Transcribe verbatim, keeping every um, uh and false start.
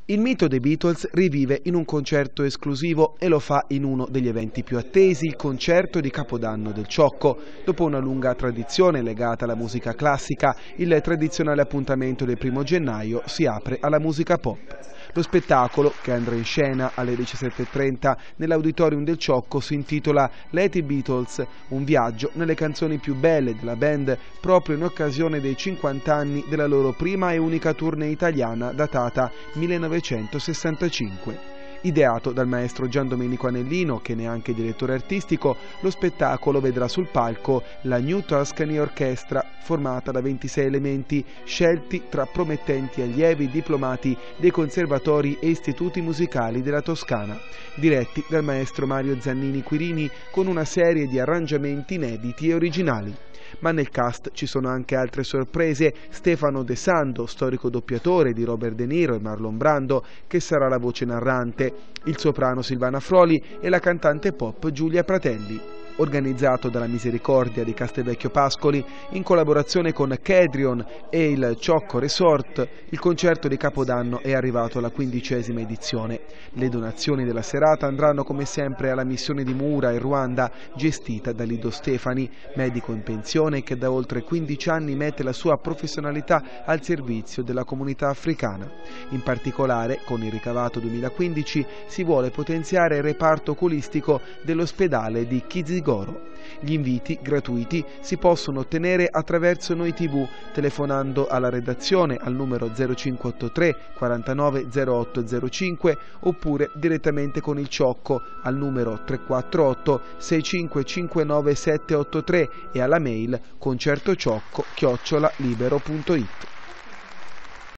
Il mito dei Beatles rivive in un concerto esclusivo e lo fa in uno degli eventi più attesi, il concerto di Capodanno del Ciocco. Dopo una lunga tradizione legata alla musica classica, il tradizionale appuntamento del primo gennaio si apre alla musica pop. Lo spettacolo, che andrà in scena alle diciassette e trenta nell'auditorium del Ciocco, si intitola Let It Beatles, un viaggio nelle canzoni più belle della band proprio in occasione dei cinquanta anni della loro prima e unica tournée italiana datata millenovecentosessantacinque. Ideato dal maestro Gian Domenico Anellino, che ne è anche direttore artistico, lo spettacolo vedrà sul palco la New Tuscany Orchestra, formata da ventisei elementi scelti tra promettenti allievi diplomati dei conservatori e istituti musicali della Toscana, diretti dal maestro Mario Zannini Quirini con una serie di arrangiamenti inediti e originali. Ma nel cast ci sono anche altre sorprese: Stefano De Sando, storico doppiatore di Robert De Niro e Marlon Brando, che sarà la voce narrante, il soprano Silvana Froli e la cantante pop Giulia Pratelli. Organizzato dalla Misericordia di Castelvecchio Pascoli, in collaborazione con Kedrion e il Ciocco Resort, il concerto di Capodanno è arrivato alla quindicesima edizione. Le donazioni della serata andranno come sempre alla missione di Mura in Ruanda, gestita da Lido Stefani, medico in pensione che da oltre quindici anni mette la sua professionalità al servizio della comunità africana. In particolare, con il ricavato duemilaquindici si vuole potenziare il reparto oculistico dell'ospedale di Kizigoro. Gli inviti gratuiti si possono ottenere attraverso Noi tivù, telefonando alla redazione al numero zero cinquecentottantatré quarantanove zero otto zero cinque oppure direttamente con il Ciocco al numero tre quattro otto sei cinque cinque nove sette otto tre e alla mail concertociocco chiocciola libero punto it.